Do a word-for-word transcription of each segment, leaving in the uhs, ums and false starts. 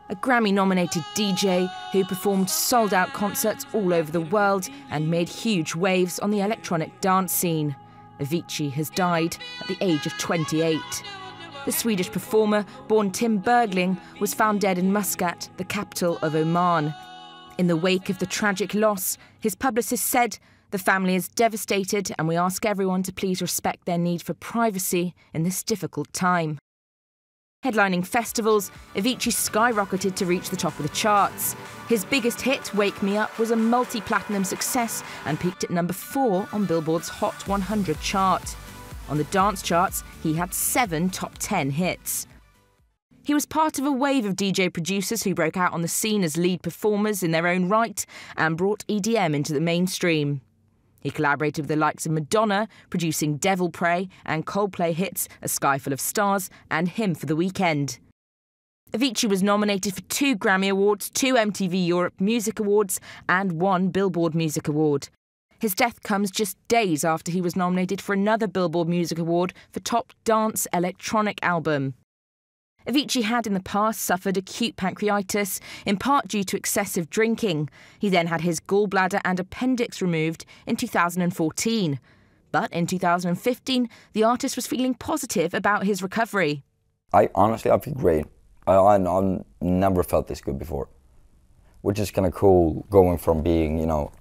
a Grammy-nominated D J who performed sold-out concerts all over the world and made huge waves on the electronic dance scene. Avicii has died at the age of twenty-eight. The Swedish performer, born Tim Bergling, was found dead in Muscat, the capital of Oman. In the wake of the tragic loss, his publicist said, "The family is devastated and we ask everyone to please respect their need for privacy in this difficult time." Headlining festivals, Avicii skyrocketed to reach the top of the charts. His biggest hit, Wake Me Up, was a multi-platinum success and peaked at number four on Billboard's Hot one hundred chart. On the dance charts, he had seven top ten hits. He was part of a wave of D J producers who broke out on the scene as lead performers in their own right and brought E D M into the mainstream. He collaborated with the likes of Madonna, producing Devil Pray and Coldplay hits A Sky Full of Stars and Hymn for the Weekend. Avicii was nominated for two Grammy Awards, two M T V Europe Music Awards and one Billboard Music Award. His death comes just days after he was nominated for another Billboard Music Award for Top Dance Electronic Album. Avicii had in the past suffered acute pancreatitis, in part due to excessive drinking. He then had his gallbladder and appendix removed in two thousand fourteen. But in two thousand fifteen, the artist was feeling positive about his recovery. I honestly, I feel great. I, I, I've never felt this good before, which is kind of cool, going from being, you know,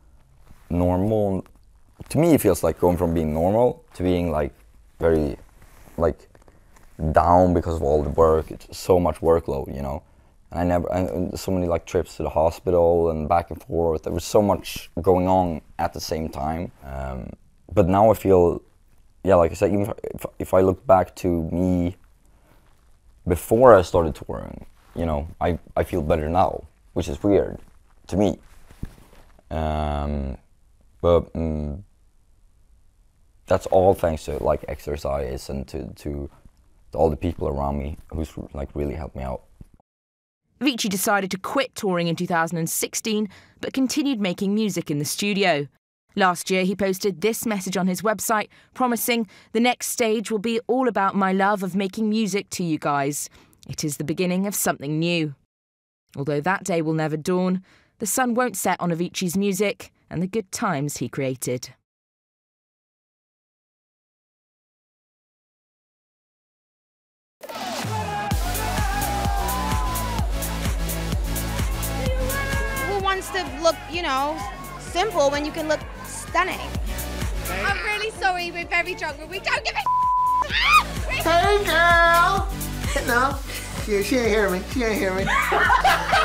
normal. To me, it feels like going from being normal to being like very, like, down because of all the work. It's so much workload, you know. And I never, and so many like trips to the hospital and back and forth. There was so much going on at the same time. Um, but now I feel, yeah, like I said, even if, if I look back to me before I started touring, you know, I, I feel better now, which is weird to me. Um, but um, that's all thanks to like exercise and to, to all the people around me who's like really helped me out. Avicii decided to quit touring in two thousand sixteen, but continued making music in the studio. Last year, he posted this message on his website, promising, "The next stage will be all about my love of making music to you guys. It is the beginning of something new." Although that day will never dawn, the sun won't set on Avicii's music and the good times he created. Who wants to look, you know, simple when you can look stunning? I'm really sorry, we're very drunk, but we don't give a Hey girl! No, she, she ain't hear me, she ain't hear me.